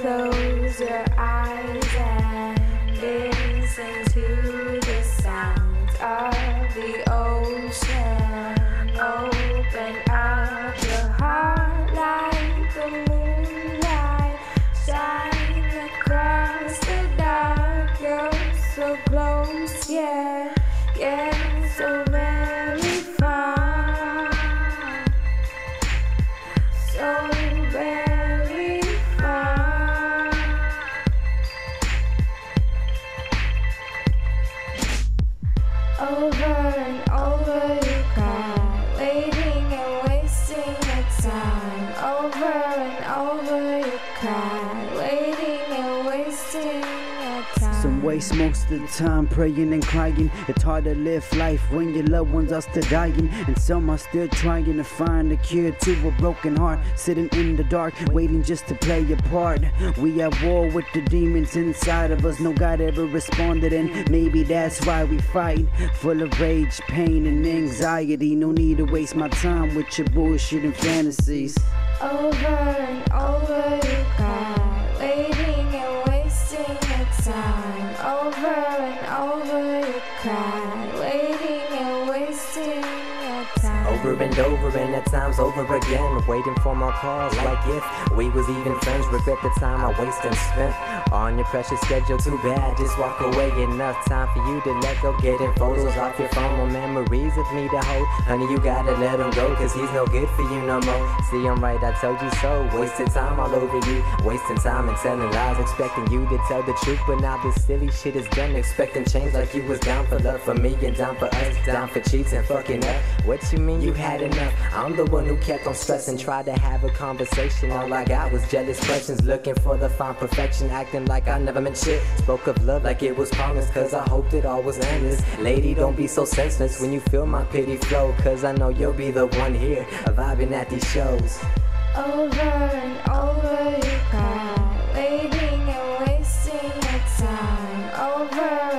close your eyes and listen to the sounds of the ocean. Open up your heart like the moonlight, shine across the dark. You're so close, yeah, yeah, so very far, so very far. Over and over you cry, waiting and wasting your time. Over and over you cry, waiting and wasting your time. Some waste most of the time praying and crying. It's hard to live life when your loved ones are still dying, and some are still trying to find a cure to a broken heart, sitting in the dark waiting just to play a part. We at war with the demons inside of us, no God ever responded, and maybe that's why we fight, full of rage, pain and anxiety. No need to waste my time with your bullshit and fantasies. Over and over you cry, waiting and wasting your time. Over and over you cry, waiting and wasting your time. Over and over and at times over again, waiting for my calls like if we was even friends. Regret the time I wasted and spent on your precious schedule. Too bad, just walk away. Enough time for you to let go. Getting photos off your phone or memories of me to hold. Honey, you gotta let him go, cause he's no good for you no more. See, I'm right, I told you so. Wasted time all over you, wasting time and telling lies, expecting you to tell the truth. But now this silly shit is done, expecting change like you was down for love for me and down for us, down for cheats and fucking up. What you mean you had enough? I'm the one who kept on stressing, tried to have a conversation. All I got was jealous questions, looking for the fine perfection, acting like I never meant shit. Spoke of love like it was promised, cause I hoped it all was endless. Lady, don't be so senseless when you feel my pity flow, cause I know you'll be the one here, vibing at these shows. Over and over you cry, waiting and wasting your time. Over